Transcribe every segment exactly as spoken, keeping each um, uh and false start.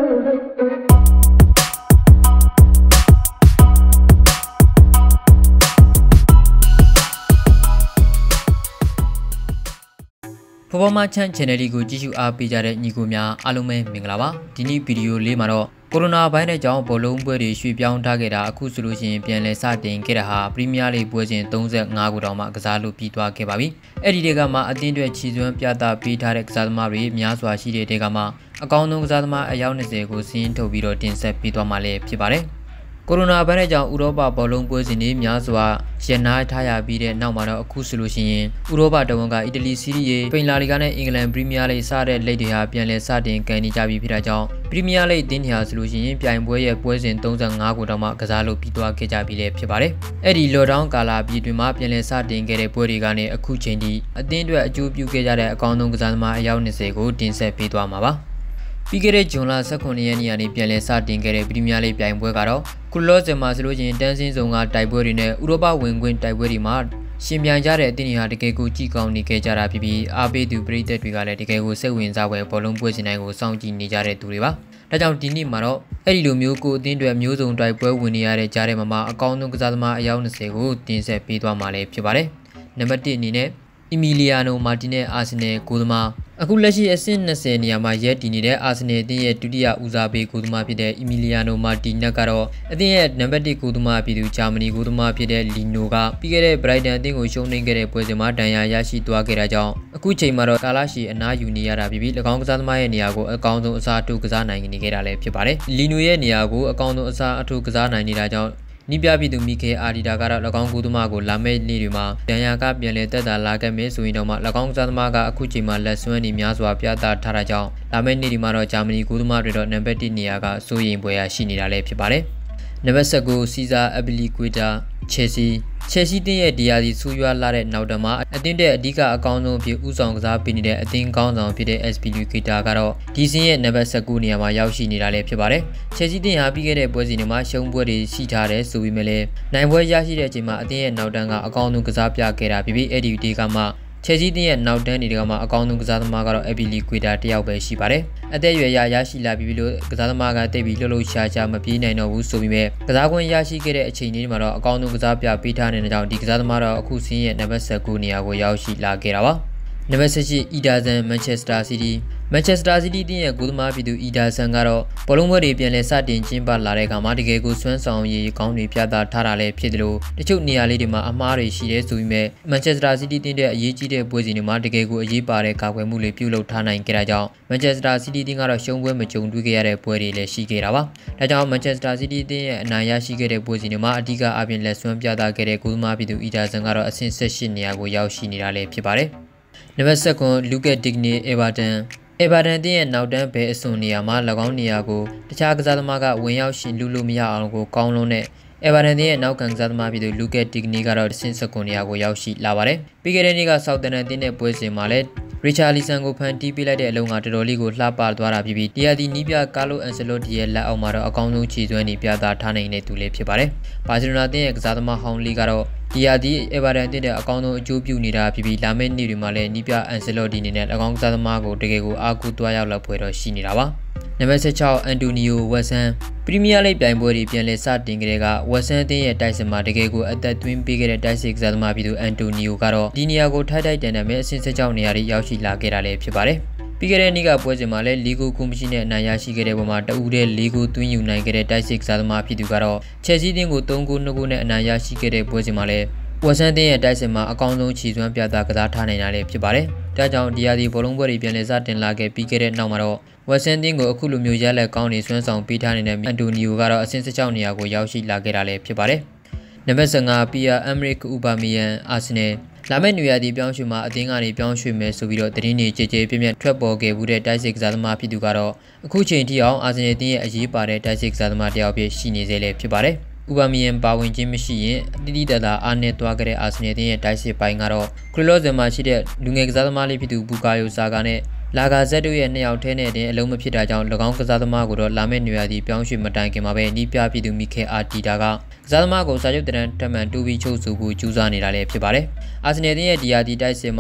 Performance channel को जिसु आप बिचारे निको म्या आलू में मिंगलावा दिनी वीडियो ले मारो कोरोना वायरस जाऊं बोलों पर इश्यू ब्याऊं टा के रा खुद सोल्यूशन प्लान साटिंग के रहा प्रीमियर लीग बोझें तोंसे गागुराव मा गजालू पीटवा के बाबी एडिडेगा मा अतिंद्वे चीज़ों प्यादा पीठारे गजालमा री म्यासवा शीरे डेगा मा अकाउंटों गजालमा अयावने से को सीन तो वीडियो टीम से पीटवा माले पिबारे कोरोना वायरस जाऊं यूरोपा बोलों बोझें ने म्यासवा चेन्नई थाया बीरे नामारा खुद सोल्यूशन यूरोपा डोंगा इटली सीरीज फिनलैंड ने इंग्लैंड प्रीमियर लीग सारे लेडिया प्लान साटिंग कैनी जाबी फिरा जाऊं प्रीमियर लीग दिन या सोल्यूशन प्लान बोये बोझें तोंसे गागुराव गजालू पीटवा के जाबी ले पिबारे एडी लॉकडाउन काला बीट में प्लान साटिंग के बोरीगा ने अखु चेंडी अतिंद्वे अजूब्यू के जारे अकाउंटों गजालमा अयावने से को टीम से पीटवा माबा पिगरे जोला सकोनिया नियानी प्लान साटिंग के प्रीमियर लीग प्लान बोयगारो कुल्लो से मासलोजिन टेंशन जोंगा टाइबोरी ने यूरोपा विंगविन टाइबोरी मार शिम्यां जारे दिनिया टिके को चीकाउनी के जारा पीपी आबे दुब्री तेटविगाले टिके को सेविन जावे बोलों बोझिनाई को साउंजी निजारे तुरीबा ताजाउ दिनी मारो एडी लोम्यो को दिनद्वे म्यूजों टाइबो विनियारे जारे मामा अकाउंटों गजालमा अयावने से को तीन से पीटवा माले पिबारे नंबर तीन नीने इमिलियानो मार्टिने आसने कुदमा अकुलशी एसिन नसे नियामा ये टीनीरे आसने दिए टुडिया उजाबे कुदमा पिदे इमिलियानो मार्टिना कारो अदिए नंबर टी कुदमा पिदु जामनी कुदमा पिदे लिनोगा पिगरे ब्राइडन दिन को शोनिंग करे पोजेमा डाया याशी द्वा के राजाओ अकु चेमारो कालाशी अना यूनियारा बिबी लगाओं गजालमा ये नियागो अकाउंटों असाटू गजा नाइंग निगेरा ले पिबारे लिनो ये नियागो अकाउंटों असाटू गजा नाइंग राजाओ निब्या भी तुम मिखे आरिडा कारा लगाओं कुदमा को लामे नीरिमा डाया का प्याले तदा लाके में सुइनोमा लगाओं गजालमा का अकु चेमा लस्वनी म्यासवा प्यादा थारा जाओ लामे नीरिमा रो जामनी कुदमा रो नंबर टी नियागा सोयिंग बोया शिनिरा ले पिबारे नंबर सगो सीजा एबिलिक्विटा चेसी चेसी दिन डियादी सुयुआ लारे नाउडमा अतिंदे अधिका अकाउंटों भी उसांग जा पिनिदे अतिंग काउंटों फिदे एसबिलिक्विटा कारो डीसी नंबर सगो नियामा यावशी निरा ले पिबारे चेसी दिन यहाँ भी के बोझिनमा शंबोरी सीठारे सुबी मेले नाइबो याशी रे चिमा अतिंग नाउडंगा अकाउंटों गजा प्या केरा बिबी एडिटी का मा चेसी दिन नाउडन निगमा अकाउंटों गजालमा कारो एबिलिक्विटा टियाव बे शिबारे अते या याशी ला बिबिलो गजालमा का ते बिलो लो शाचा मपी नाइनो बु सुबी मे गजागोन याशी के रे अछिनी मारो अकाउंटों गजा प्या पीठा ने जाओ डी गजालमा रो अखु सिन ये नंबर सगु निया को यावशी ला केरा बा नंबर सिक्स इडाजन मैनचेस्टर सिटी मैनचेस्टर सिटी दिन गुदमा बिदु इडाजन कारो पोलोंबोरी प्लान साटिंग चिंपा लारे गामा टिके को स्वयं साउं ये काउंट नी प्यादा थारा ले फिदलो तचु निया ले दिमा अमा रे शिरे सुबी मे मैनचेस्टर सिटी दिन दे अये जी दे बोझिनिमा टिके को अये पारे काक्वे मु ले प्यु लो ठा नाइन केरा जाओ मैनचेस्टर सिटी दिन कारो शोंबवे मचुं दुई के यारे पोरी ले शी केरा बा ता जाओ मैनचेस्टर सिटी दिन अनाया शी के रे बोझिनिमा अधिका अबिन ले स्वयं प्यादा के रे गुदमा बिदु इडाजन कारो असिन सेशन निया को यावशी निरा ले फिबारे number seven Lucas Digne Everton Everton दिन नाउडन बे असोनिया मा लगाओं निया को तछा गजालमा का वयाव शिन लुलु मिया को काउंटों ने एवर्टन दिन नाउकन गजालमा बिदु लुके डिग्नी कारो सिन सकोनिया को यावशी लाबारे पिगेरेनी का साउदर्न दिन बोझे माले रिचार्लिसन को फंटी पिलाटे अलोंगा टरोली को लापार द्वारा बिबी दियादी निब्या कालो एंसेलोटी ये ला ओमारो अकाउंटों चीज़ों निब्या दा ठाने ने तुले फिबारे बार्सिलोना दिन गजालमा हाउंली कारो दियादी एवर्टन दिन अकाउंटों जोब्यू निरा बिबी लामे निरिमाले निब्या एंसेलोटी ने अकाउंट गजालमा को टिके को आकु द्वाया ला फोरो शिनिरा बा नंबर सिक्स एंटोनियो वेसन प्रीमियर लीग प्लान बोरी प्लान साटिंग करेगा वेसन दिन टाइसन मा टिके को अदर ट्विन पिगरे टाइसिक गजालमा बिदु एंटोनियो कारो दिनिया को ठाई टेन में सिन से जाओ नियारी यावशी ला केरा ले फिबारे पिगरे निगा बोझे माले लीगो कुमशी ने नायाशी करे बमा टउरे लीगो ट्विन यूनाइट करे टाइसिक गजालमा फिदु कारो चेसी दिन को तोंगो नगो ने नायाशी करे बोझे माले वेसन दिन टाइसन मा अकाउंटों चीज़ों प्यादा गजा ठाने नाले फिबारे ता जाओ दियादी बोलों बोरी प्लान साटिंग लाके पिगरे नामारो वेसन दिन को अकुलु म्यूजिया ले काउंटी स्वयं साउं पीठा ने एंटोनियो कारो असिन से चाउ निया को यावशी ला केरा ले फिबारे नंबर सेवन पिया अमेरिक उबामियन आसने लामे न्यूयादी प्यांशु मा अतिंगानी प्यांशु में सुबिरो तरीनी चेचे पिमे ट्रपो के बुरे टाइसिक गजालमा फिदु कारो अखु चें टियाओ आसने दिन अये पारे टाइसिक गजालमा टियाओ पे शिनी से ले फिबारे उबामियन पावन जिन मशीन दिदी दादा आने त्वा करे आसने दिन टाइसिक पाइंगारो क्लोज मा शिदे लुंगे गजालमा ले फिदु बुकायो सागा ने लागा ज़ेडु ये ने आउटे ने दिन अलों में फिर जाऊं लगाऊं गजालमा को लामे न्यूयादी प्यांशु मटाएं के माबे निप्या फिदु मिखे आटी दागा गजालमा को साजो तरह टमन टू भी चौसु को चूजा निराले फिबारे आसने दिन दियादी टाइसे मा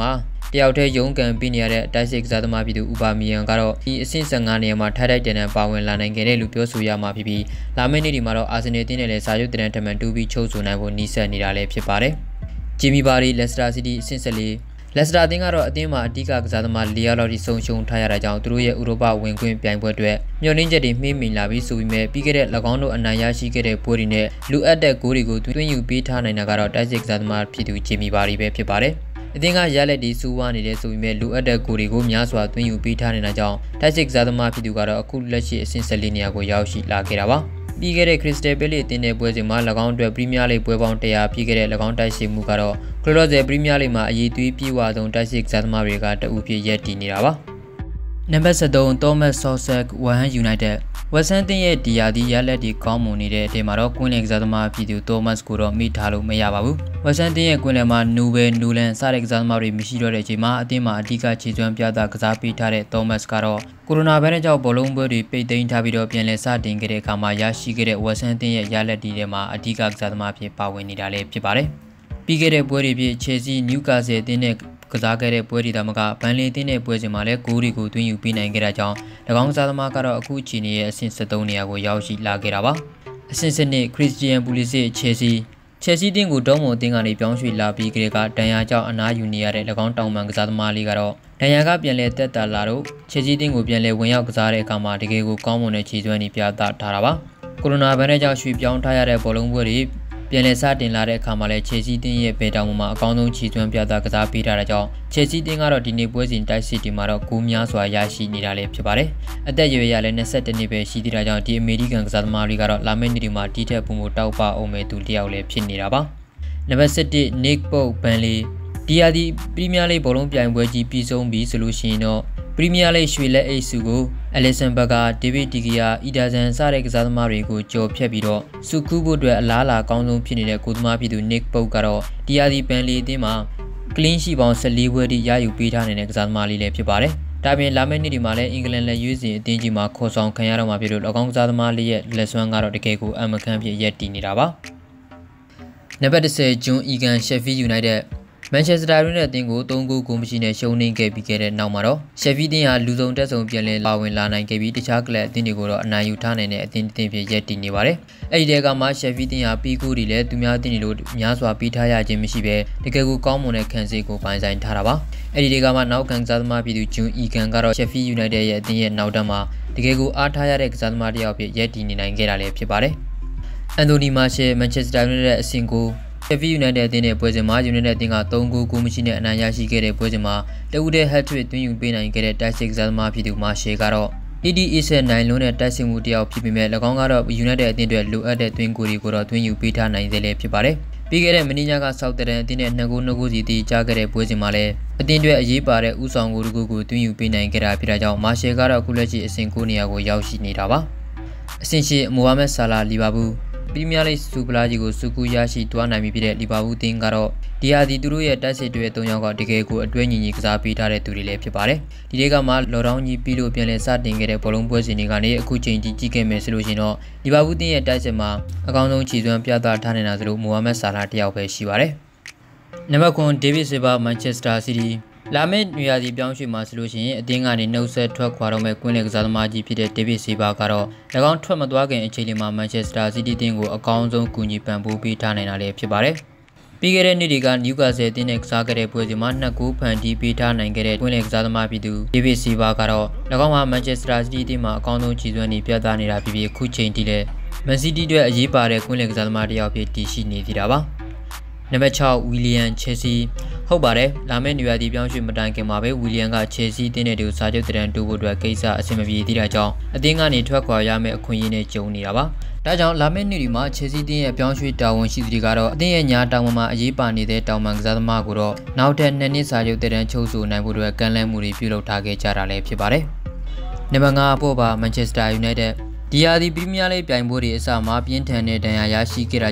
တယောက်တည်းရုံးကန်ပြီးနေရတဲ့တိုက်စစ်ကစားသမားပြည်သူဥပါမီယန်ကတော့ဒီအဆင့်၁၅နေရာမှာထိုက်ထိုက်တန်တန်ပါဝင်လာနိုင်ခဲ့တယ်လို့ပြောဆိုရမှာဖြစ်ပြီးလာမယ့်နေ့ဒီမှာတော့အာဆင်နယ်တင်းနဲ့လည်းစာချုပ်တန်ထမှန်တူပြီးချုပ်ဆိုနိုင်ဖို့နှီးစပ်နေတာလည်းဖြစ်ပါတယ်။ဂျီမီဘာရီလက်စတာစီးတီးအဆင့်၁၄လက်စတာအသင်းကတော့အသင်းမှာအဓိကကစားသမား၄ယောက်လောက်ထိဆုံးရှုံးထားရတာကြောင့်သူတို့ရဲ့ဥရောပဝင်ခွင့်ပြိုင်ပွဲအတွက်မျှော်လင့်ချက်တွေမှေးမှိန်လာပြီးဆိုပေမဲ့ပြီးခဲ့တဲ့၎င်းတို့အနိုင်ရရှိခဲ့တဲ့ပွဲတွေနဲ့လူအပ်တဲ့ဂိုးတွေကိုသွင်းယူပေးထားနိုင်တာကတော့တိုက်စစ်ကစားသမားဖြစ်သူဂျီမီဘာရီပဲဖြစ်ပါတယ်။အသင်းကရလက်ဒီစူးဝါနေတဲ့ဆိုပေမဲ့လူအပ်တဲ့ဂိုးတွေကိုများစွာသွင်းယူပေးထားနေတာကြောင့်တိုက်စစ်ကစားသမားဖြစ်သူကတော့အခုလက်ရှိအဆင့်၁၄နေရာကိုရောက်ရှိလာခဲ့တာပါ။ပြီးခဲ့တဲ့ခရစ္စတယ်ပဲလီအသင်းရဲ့ပွဲစဉ်မှာ၎င်းအတွက်ပရီးမီးယားလိပွဲပေါင်း၁၀၀ပြီးခဲ့တဲ့၎င်းတိုက်စစ်မှုကတော့ကလော့ဇယ်ပရီးမီးယားလိမှာအရေးသွေးပြေဝဆုံးတိုက်စစ်ကစားသမားတွေကတအူဖြစ်ရပ်တည်နေတာပါ။နံပါတ်၁၃ Thomas Soucek West Ham United West Ham ရဲ့ဒီယာဒီရလက်ဒီကောင်းမွန်နေတဲ့အချိန်မှာတော့ကွင်းလင်ကစားသမားပြည်သူ Thomas ကိုတော့မိထားလို့မရပါဘူး။ West Ham ရဲ့ကွင်းလင်မှာ Nubel Nolan စတဲ့ကစားသမားတွေမရှိတော့တဲ့အချိန်မှာအသင်းမှာအဓိကခြေစွမ်းပြသကစားပေးထားတဲ့ Thomas ကတော့ကိုရိုနာဗိုင်းရပ်စ်ကြောင့်ဘောလုံးပွဲတွေပိတ်သိမ်းထားပြီးတော့ပြန်လည်စတင်ခဲ့တဲ့အခါမှာရရှိခဲ့တဲ့ West Ham ရဲ့ရလက်ဒီထဲမှာအဓိကကစားသမားဖြစ်ပါဝင်နေတာလည်းဖြစ်ပါတယ်။ပြီးခဲ့တဲ့ပွဲတွေဖြစ် Chelsea Newcastle အသင်းနဲ့ကစားခဲ့တဲ့ပွဲတွေဒါမှမကဘန်လီတင်းတဲ့ပွဲစဉ်မှာလည်းဂိုးတွေကိုသွင်းယူပေးနိုင်ခဲ့တာကြောင့်၎င်းကစားသမားကတော့အခုအချိန်ရဲ့အဆင့်၁၃နေရာကိုရောက်ရှိလာခဲ့တာပါအဆင့်၁၂ခရစ္စတီယန်ပူလစ်စစ်ချယ်ဆီချယ်ဆီတင်းကိုဒေါမွန်တင်းကနေပြောင်းရွှေ့လာပြီးကလေးကဒဏ်ရာကြောင့်အနားယူနေရတဲ့၎င်းတောင်ပန်ကစားသမားလေးကတော့ဒဏ်ရာကပြန်လည်တက်တာလာတော့ချယ်ဆီတင်းကိုပြန်လည်ဝင်ရောက်ကစားတဲ့အခါမှာတကယ်ကိုကောင်းမွန်တဲ့ခြေစွမ်းတွေပြသထားတာပါကိုရိုနာဗိုင်းရပ်စ်ကြောင့်ရွှေ့ပြောင်းထားရတဲ့ဘောလုံးပွဲတွေပြန်လည်စတင်လာတဲ့အခါမှာလည်းချယ်ဆီတင်းရဲ့ဘယ်တောင်မှာအကောင်းဆုံးခြေစွမ်းပြသကစားပေးထားတဲ့ကြောင့်ချယ်ဆီတင်းကတော့ဒီနေ့ပွဲစဉ်တိုက်စစ်တီမှာတော့ဂိုးများစွာရရှိနေတာလည်းဖြစ်ပါတယ်။အသက်အရွယ်ရလည်း၂၁နှစ်ပဲရှိသေးတာကြောင့်ဒီအမေရိကန်ကစားသမားတွေကတော့လာမယ့်နေ့ဒီမှာတီးထက်ပုံမတောက်ပအောင်မဲ့သူတယောက်လည်းဖြစ်နေတာပါ။နံပါတ်၁၁ Nick Pope Burnley ဒီယာဒီပရီးမီးယားလိဘောလုံးပြိုင်ပွဲကြီးပြီးဆုံးပြီဆိုလို့ရှိရင်တော့ပရီးမီးယားလိရွှေလက်အိတ်စုကိုအလီဆန်ဘတ်ကာဒေးဗစ်ဒီဂီယာအီဒါဆန်စတဲ့ကစားသမားတွေကိုကြော်ဖြတ်ပြီးတော့စုကူးဖို့အတွက်အလားအလာကောင်းဆုံးဖြစ်နေတဲ့ကိုသမားပြည်သူ Nick Pope ကတော့ဒီယာဒီပန်လီအသင်းမှာကလင်းရှိပေါင်း၁၄ပွဲထိရယူပေးထားနေတဲ့ကစားသမားလေးလည်းဖြစ်ပါတယ်။ဒါပြင်လာမယ့်နေ့ဒီမှာလည်းအင်္ဂလန်လက်ရွေးစင်အသင်းကြီးမှာခေါ်ဆောင်ခံရတော့မှာဖြစ်လို့၎င်းကစားသမားလေးရဲ့လက်စွမ်းကတော့တကယ်ကိုအမခန့်ဖြစ်ရပ်တည်နေတာပါ။နံပါတ်၁၀ John Egan Sheffield United Manchester United အသင်းကို၃ဂိုးကိုမရှိနဲ့ရှုံးနိမ့်ခဲ့ပြီးခဲ့တဲ့နောက်မှာတော့ Sheffield အသင်းဟာလူစုံတက်ဆုံပြန်လည်လာဝင်လာနိုင်ခဲ့ပြီးတခြားကလပ်အသင်းတွေကိုတော့အနိုင်ယူထားနိုင်တဲ့အသင်းအသင်းဖြစ်ရပ်တည်နေပါတယ်။အဲဒီတဲကမှ Sheffield အသင်းဟာပြီးကိုတွေလည်းသူများအသင်းတွေလိုများစွာပြီးထားရခြင်းမရှိဘဲတကယ်ကိုကောင်းမွန်တဲ့ခံစစ်ကိုပိုင်ဆိုင်ထားတာပါ။အဲဒီတဲကမှနောက်ခံကစားသမားပြည်သူ John Egan ကတော့ Sheffield United ရဲ့အသင်းရဲ့နောက်တက်မှာတကယ်ကိုအားထားရတဲ့ကစားသမားတစ်ယောက်ဖြစ်ရပ်တည်နေနိုင်ခဲ့တာလည်းဖြစ်ပါတယ်။ Anthony Martial Manchester United အဆင့်ကိုSheffield United အသင်းနဲ့ပွဲစဉ်မှာ United အသင်းက၃ဂိုးကိုမရှိနဲ့အနိုင်ရရှိခဲ့တဲ့ပွဲစဉ်မှာတဦးတည်း hat-trick သွင်းယူပေးနိုင်ခဲ့တဲ့တိုက်စစ်ကစားသမားဖြစ်သူ Martial ကတော့ E D A ဆက်နိုင်လုံးနဲ့တိုက်စစ်မှုတယောက်ဖြစ်ပေမဲ့၎င်းကတော့ United အသင်းတွေလိုအပ်တဲ့သွင်းကိုတွေကိုတော့သွင်းယူပေးထားနိုင်သေးလည်းဖြစ်ပါတယ်။ပြီးခဲ့တဲ့မင်းညာကဆောက်တဲ့ အသင်းနဲ့နှစ်ဂိုးနှစ်ဂိုးစီတီးကြားခဲ့တဲ့ပွဲစဉ်မှာလည်းအသင်းတွေအရေးပါတဲ့ဥဆောင်ဂိုးတစ်ခုကိုသွင်းယူပေးနိုင်ခဲ့တာဖြစ်တာကြောင့် Martial ကတော့အခုလက်ရှိအဆင့်၉နေရာကိုရောက်ရှိနေတာပါ။အဆင့်၈ Mohamed Salah လီဗာပူးပရီးမီးယားလိစူပလာကြီးကိုစုကူရရှိသွားနိုင်ပြီဖြစ်တဲ့လီဗာပူးတင်းကတော့ဒီဟာဒီသူတို့ရဲ့တိုက်စစ်တွေ၃ယောက်ကတကယ်ကိုအတွဲညီညီကစားပေးထားတဲ့သူတွေလည်းဖြစ်ပါတယ်။ဒီတွေကမှလော်ဒေါင်းကြီးပြီးလို့ပြန်လည်စတင်ခဲ့တဲ့ဘောလုံးပွဲစဉ်တွေကနေအခုချိန်ကြီးကြည့်ခဲ့မယ်ဆိုလို့ရှိရင်တော့လီဗာပူးတင်းရဲ့တိုက်စစ်မှာအကောင်းဆုံးခြေစွမ်းပြသထားနေတာဆိုလို့မိုဟာမက်ဆာလာတယောက်ပဲရှိပါတယ်။နံပါတ်၉ David Silva Manchester Cityလာမယ့်နွေရာသီပြောင်းရွှေ့မှာဆိုလို့ရှိရင်အသင်းကနေနှုတ်ဆက်ထွက်ခွာတော့မဲ့ကွင်းလယ်ကစားသမားကြီးဖြစ်တဲ့ David Silva ကတော့၎င်းထွက်မသွားခင်အချိန်လေးမှာ Manchester City အသင်းကိုအကောင်းဆုံးကူညီပံ့ပိုးပေးထားနိုင်တာလည်းဖြစ်ပါတယ်။ပြီးခဲ့တဲ့နှစ်တွေက Newcastle အသင်းနဲ့ကစားခဲ့တဲ့ပွဲစဉ်မှာနှစ်ဂိုးဖန်တီးပေးထားနိုင်ခဲ့တဲ့ကွင်းလယ်ကစားသမားဖြစ်သူ David Silva ကတော့၎င်းမှာ Manchester City အသင်းမှာအကောင်းဆုံးခြေစွမ်းတွေပြသနေတာဖြစ်ပြီးအခုချိန်ထိလည်း Man City အတွက်အရေးပါတဲ့ကွင်းလယ်ကစားသမားတစ်ယောက်ဖြစ်တည်ရှိနေသေးတာပါ။နံပါတ်၆ William Chelsea ဟုတ်ပါတယ်လာမယ့်နွေရာသီပြောင်းရွှေ့မတိုင်ခင်မှာပဲ William က Chelsea အသင်းနဲ့တူစာချုပ်တရန်တူဖို့အတွက်ကိစ္စအဆင်မပြေသေးတာကြောင့်အသင်းကနေထွက်ခွာရမယ့်အခွင့်အရေးနဲ့ကြုံနေတာပါဒါကြောင့်လာမယ့်နေ့ဒီမှာ Chelsea အသင်းရဲ့ပြောင်းရွှေ့တာဝန်ရှိသူတွေကတော့အသင်းရဲ့ညာတောင်ပေါ်မှာအရေးပါနေတဲ့တောင်ပန်ကစားသမားကိုတော့နောက်ထပ်နှစ်နှစ်စာချုပ်တရန်ချုပ်ဆိုနိုင်ဖို့အတွက်ကမ်းလှမ်းမှုတွေပြုလုပ်ထားခဲ့ကြတာလည်းဖြစ်ပါတယ်နံပါတ်၅ပေါ်ပါ Manchester United ဒီယာဒီပရီးမီးယားလိပြိုင်ပွဲတွေအစမှာပြင်းထန်တဲ့ဒဏ်ရာရရှိခဲ့တာကြောင့်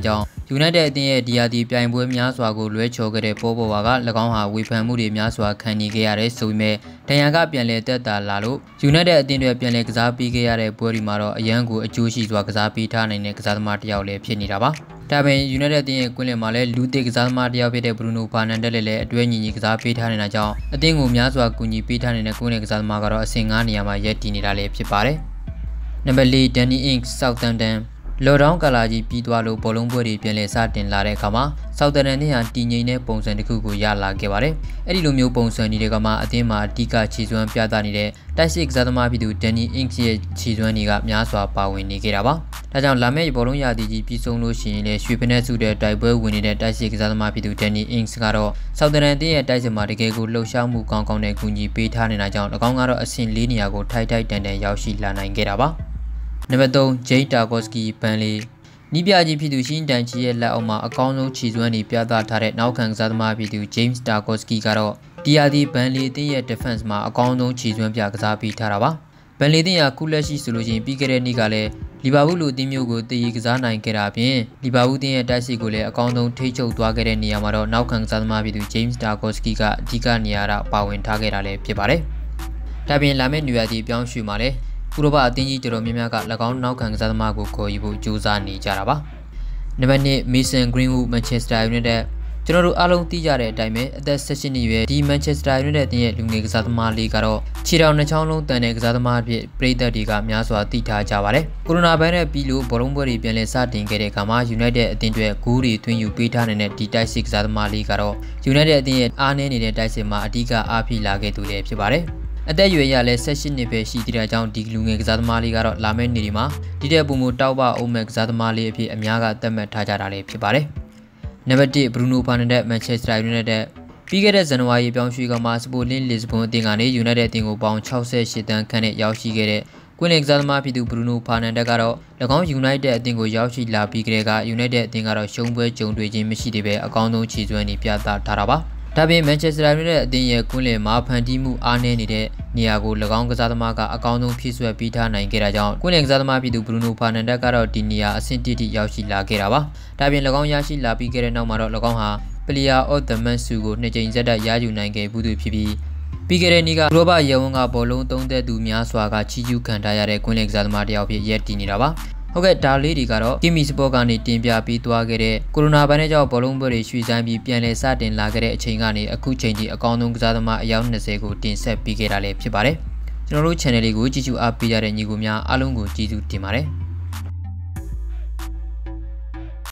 United အသင်းရဲ့ဒီယာဒီပြိုင်ပွဲများစွာကိုလွဲချော်ခဲ့တဲ့ပေါ်ပေါ်ဝါက၎င်းဟာဝေဖန်မှုတွေများစွာခံနေခဲ့ရတယ်ဆိုပေမဲ့ဒဏ်ရာကပြန်လည်တက်တာလာလို့ United အသင်းတွေပြန်လည်ကစားပေးခဲ့ရတဲ့ပွဲဒီမှာတော့အရန်ကိုအကျိုးရှိစွာကစားပေးထားနိုင်တဲ့ကစားသမားတစ်ယောက်လည်းဖြစ်နေတာပါဒါပေမဲ့ United အသင်းရဲ့ကွင်းလယ်မှာလည်းလူသစ်ကစားသမားတစ်ယောက်ဖြစ်တဲ့ Bruno Fernandes လည်းအတွဲညီညီကစားပေးထားနေတာကြောင့်အသင်းကိုများစွာကူညီပေးထားနေတဲ့ကွင်းလယ်ကစားသမားကတော့အဆင့်၅နေရာမှာရပ်တည်နေတာလည်းဖြစ်ပါတယ်နံပါတ်၄ Danny Ings Southamptonလော်ဒေါင်းကာလာကြီးပြီးသွားလို့ဘောလုံးပွဲတွေပြန်လည်စတင်လာတဲ့အခါမှာဆောက်တန်တန်နဲ့ဟာတည်ငြိမ်တဲ့ပုံစံတစ်ခုကိုရလာခဲ့ပါတယ်။အဲ့ဒီလိုမျိုးပုံစံတွေကမှအသင်းမှာအဓိကခြေစွမ်းပြသနေတဲ့တိုက်စစ်ကစားသမားဖြစ်သူ Danny Ings ရဲ့ခြေစွမ်းတွေကများစွာပါဝင်နေခဲ့တာပါ။ဒါကြောင့်လာမယ့်ဘောလုံးရာသီကြီးပြီးဆုံးလို့ရှိရင်လည်းရွှေဖနက်စုတဲ့တိုက်ပွဲဝင်နေတဲ့တိုက်စစ်ကစားသမားဖြစ်သူ Danny Ings ကတော့ဆောက်တန်တန်အသင်းရဲ့တိုက်စစ်မှာတကယ်ကိုလှုပ်ရှားမှုကောင်းကောင်းနဲ့ကူညီပေးထားနေတာကြောင့်၎င်းကတော့အဆင့်၄နေရာကိုထိုက်ထိုက်တန်တန်ရောက်ရှိလာနိုင်ခဲ့တာပါ။နံပါတ်၃ Jay Tarkowski ဘန်လီနီးပြကြီးဖြစ်သူရှင်းတန်ချီရဲ့လက်အောက်မှာအကောင်းဆုံးခြေစွမ်းတွေပြသထားတဲ့နောက်ခံကစားသမားဖြစ်သူ James Tarkowski ကတော့ဒီယာဒီဘန်လီအသင်းရဲ့ defense မှာအကောင်းဆုံးခြေစွမ်းပြကစားပေးထားတာပါဘန်လီအသင်းကခုလက်ရှိဆိုလို့ချင်းပြီးခဲ့တဲ့နေ့ကလည်းလီဗာပူးလိုအသင်းမျိုးကိုတည်ရကစားနိုင်ခဲ့တာအပြင်လီဗာပူးအသင်းရဲ့တိုက်စစ်ကိုလည်းအကောင်းဆုံးထိချုပ်သွားခဲ့တဲ့နေရာမှာတော့နောက်ခံကစားသမားဖြစ်သူ James Tarkowski ကအဓိကနေရာပါဝင်ထားခဲ့တာလည်းဖြစ်ပါတယ်ဒါပြင်လာမယ့်နွေရာသီပြောင်းရွှေ့မှာလည်းဥရောပအသင်းကြီးတော်တော်များများက၎င်းနောက်ခံကစားသမားကိုခေါ်ယူဖို့ကြိုးစားနေကြတာပါနံပါတ်၂ Mason Greenwood Manchester United ကျွန်တော်တို့အားလုံးသိကြတဲ့အတိုင်းပဲအသက်၁၈နှစ်အရွယ်ဒီ Manchester United အသင်းရဲ့လူငယ်ကစားသမားလေးကတော့ခြေထောက်နှစ်ချောင်းလုံးတန်တဲ့ကစားသမားအဖြစ်ပရိသတ်တွေကများစွာသိထားကြပါတယ်ကိုရိုနာဗိုင်းရပ်စ်ပြီးလို့ဘောလုံးပွဲတွေပြန်လည်စတင်ခဲ့တဲ့အခါမှာ United အသင်းတွေဂိုးတွေသွင်းယူပေးထားနေတဲ့ဒီတိုက်စစ်ကစားသမားလေးကတော့ United အသင်းရဲ့အားနည်းနေတဲ့တိုက်စစ်မှာအဓိကအားဖြည့်လာခဲ့သူလည်းဖြစ်ပါတယ်အသက်အရွယ်ရလဲ၁၈နှစ်ပဲရှိသေးတဲ့ကြောင့်ဒီလူငယ်ကစားသမားလေးကတော့လာမယ့်နေ့ဒီမှာဒီတဲ့ပုံမတောက်ပအုံးမဲ့ကစားသမားလေးအဖြစ်အများကသတ်မှတ်ထားကြတာလည်းဖြစ်ပါတယ်။နံပါတ်၁ Bruno Fernandes Manchester United ပြီးခဲ့တဲ့ဇန်နဝါရီပြောင်းရွှေ့ကမှစပိုလင်းလစ်စဘွန်အသင်းကနေ United အသင်းကိုပေါင်၆၈တန်းခန့်နဲ့ရောက်ရှိခဲ့တဲ့ကွင်းလယ်ကစားသမားဖြစ်သူ Bruno Fernandes ကတော့၎င်း United အသင်းကိုရောက်ရှိလာပြီးကြတဲ့က United အသင်းကတော့ရှုံးပွဲကြုံတွေ့ခြင်းမရှိသေးပဲအကောင်းဆုံးခြေစွမ်းတွေပြသထားတာပါဒါပြင် Manchester United အသင်းရဲ့ကွင်းလယ်မှာဖန်တီးမှုအားနည်းနေတဲ့နေရာကို၎င်းကစားသမားကအကောင်းဆုံးဖြည့်ဆွဲပေးထားနိုင်ခဲ့တာကြောင့်ကွင်းလယ်ကစားသမားဖြစ်သူ Bruno Fernandes ကတော့ဒီနေရာအဆင့်တစ်ထိရောက်ရှိလာခဲ့တာပါဒါပြင်၎င်းရရှိလာပြီးခဲ့တဲ့နောက်မှာတော့၎င်းဟာ Player of the Match ဆုကိုနှစ်ကြိမ်ဆက်တိုက်ရယူနိုင်ခဲ့ဘူးသူဖြစ်ပြီးပြီးခဲ့တဲ့နေ့ကဥရောပရဲဝန်းကဘောလုံးသုံးသက်သူများစွာကချီးကျူးခံထားရတဲ့ကွင်းလယ်ကစားသမားတစ်ယောက်ဖြစ်ရပ်တည်နေတာပါဟုတ်ကဲ့ဒါလေးတွေကတော့ Gimme Sport ကနေတင်ပြပေးသွားခဲ့တဲ့ကိုရိုနာဗိုင်းရပ်စ်ကြောင့်ဘောလုံးပွဲတွေရွှေ့ဆိုင်းပြီးပြန်လည်စတင်လာခဲ့တဲ့အချိန်ကနေအခုချိန်ထိအကောင်းဆုံးကစားသမားအယောက်၂၀ကိုတင်ဆက်ပေးခဲ့တာလည်းဖြစ်ပါတယ်ကျွန်တော်တို့ channel လေးကိုကြည့်ရှုအားပေးကြတဲ့ညီကိုများအားလုံးကိုကျေးဇူးတင်ပါတယ်